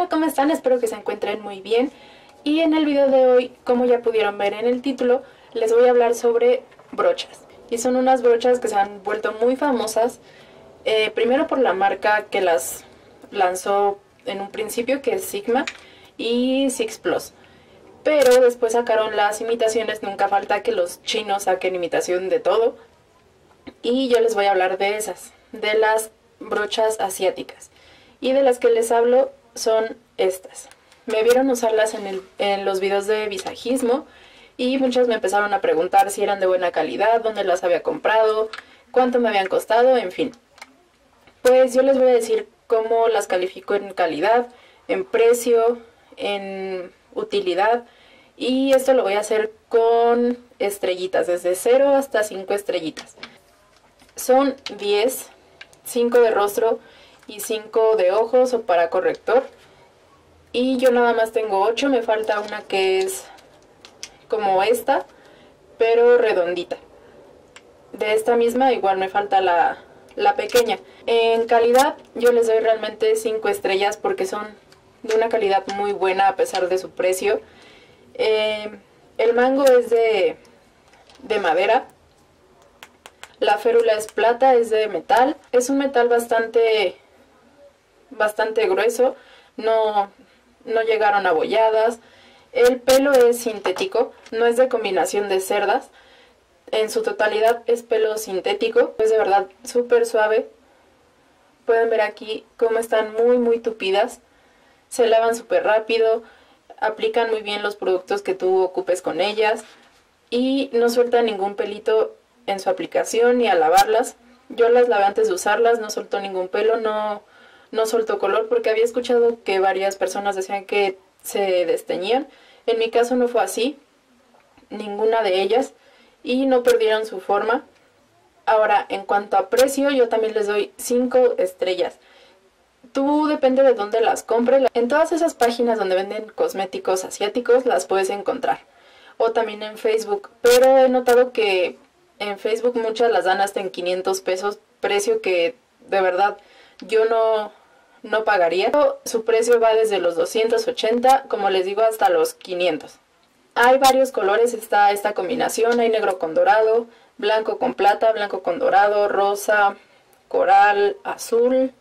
Hola, ¿cómo están? Espero que se encuentren muy bien. Y en el video de hoy, como ya pudieron ver en el título, les voy a hablar sobre brochas. Y son unas brochas que se han vuelto muy famosas, primero por la marca que las lanzó en un principio, que es Sigma y Six Plus. Pero después sacaron las imitaciones, nunca falta que los chinos saquen imitación de todo. Y yo les voy a hablar de esas, de las brochas asiáticas. Y de las que les hablo son estas. Me vieron usarlas en los videos de visajismo y muchas me empezaron a preguntar si eran de buena calidad, dónde las había comprado, cuánto me habían costado, en fin. Pues yo les voy a decir cómo las califico en calidad, en precio, en utilidad, y esto lo voy a hacer con estrellitas, desde 0 hasta 5 estrellitas. Son 10, 5 de rostro y 5 de ojos o para corrector. Y yo nada más tengo 8, me falta una que es como esta, pero redondita. De esta misma igual me falta la pequeña. En calidad yo les doy realmente 5 estrellas porque son de una calidad muy buena a pesar de su precio. El mango es de madera. La férula es plata, es de metal. Es un metal bastante grueso. No llegaron abolladas. El pelo es sintético, no es de combinación de cerdas. En su totalidad es pelo sintético. Es de verdad súper suave. Pueden ver aquí cómo están muy tupidas. Se lavan súper rápido. Aplican muy bien los productos que tú ocupes con ellas. Y no sueltan ningún pelito en su aplicación ni al lavarlas. Yo las lavé antes de usarlas, no soltó ningún pelo, no soltó color, porque había escuchado que varias personas decían que se desteñían. En mi caso no fue así, ninguna de ellas, y no perdieron su forma. Ahora, en cuanto a precio, yo también les doy 5 estrellas. Tú depende de dónde las compres. En todas esas páginas donde venden cosméticos asiáticos las puedes encontrar. O también en Facebook, pero he notado que en Facebook muchas las dan hasta en 500 pesos, precio que de verdad yo no pagaría. Su precio va desde los 280, como les digo, hasta los 500. Hay varios colores, está esta combinación, hay negro con dorado, blanco con plata, blanco con dorado, rosa, coral, azul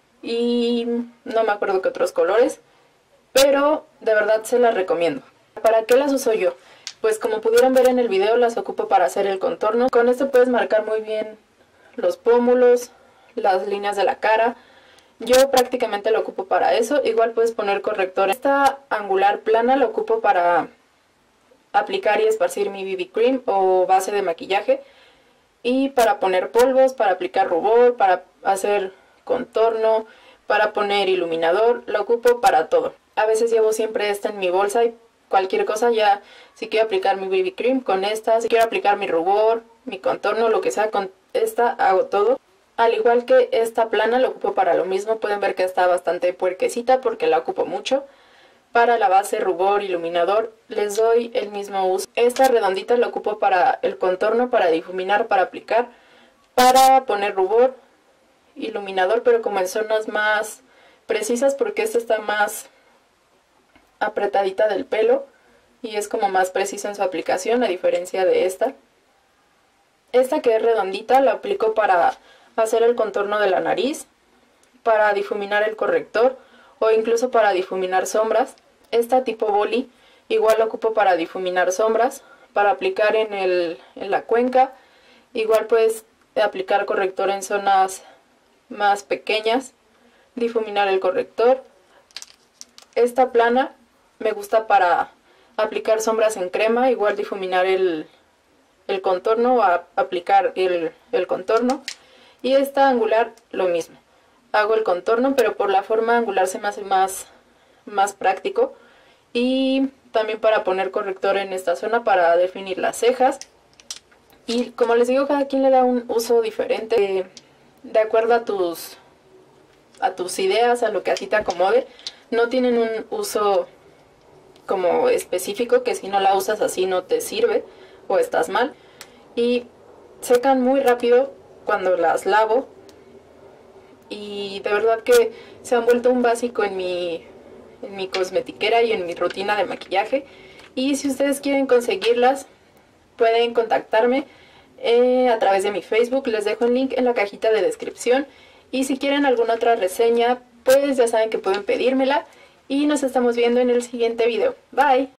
y no me acuerdo qué otros colores, pero de verdad se las recomiendo. ¿Para qué las uso yo? Pues como pudieron ver en el video, las ocupo para hacer el contorno. Con esto puedes marcar muy bien los pómulos, las líneas de la cara. Yo prácticamente lo ocupo para eso. Igual puedes poner corrector. Esta angular plana la ocupo para aplicar y esparcir mi BB cream o base de maquillaje. Y para poner polvos, para aplicar rubor, para hacer contorno, para poner iluminador. La ocupo para todo. A veces llevo siempre esta en mi bolsa y cualquier cosa, ya si quiero aplicar mi BB cream con esta, si quiero aplicar mi rubor, mi contorno, lo que sea, con esta hago todo. Al igual que esta plana la ocupo para lo mismo, pueden ver que está bastante puerquecita porque la ocupo mucho. Para la base, rubor, iluminador, les doy el mismo uso. Esta redondita la ocupo para el contorno, para difuminar, para aplicar, para poner rubor, iluminador, pero como en zonas más precisas porque esta está más apretadita del pelo y es como más precisa en su aplicación a diferencia de esta. Esta que es redondita la aplico para hacer el contorno de la nariz, para difuminar el corrector o incluso para difuminar sombras. Esta tipo boli igual la ocupo para difuminar sombras, para aplicar en la cuenca. Igual puedes aplicar corrector en zonas más pequeñas, difuminar el corrector. Esta plana me gusta para aplicar sombras en crema, igual difuminar el contorno o aplicar el contorno. Y esta angular lo mismo. Hago el contorno, pero por la forma angular se me hace más práctico. Y también para poner corrector en esta zona para definir las cejas. Y como les digo, cada quien le da un uso diferente de acuerdo a tus ideas, a lo que a ti te acomode. No tienen un uso como específico, que si no la usas así no te sirve o estás mal. Y secan muy rápido cuando las lavo y de verdad que se han vuelto un básico en mi en mi cosmetiquera y en mi rutina de maquillaje. Y si ustedes quieren conseguirlas, pueden contactarme a través de mi Facebook. Les dejo el link en la cajita de descripción. Y si quieren alguna otra reseña, pues ya saben que pueden pedírmela. Y nos estamos viendo en el siguiente video. Bye.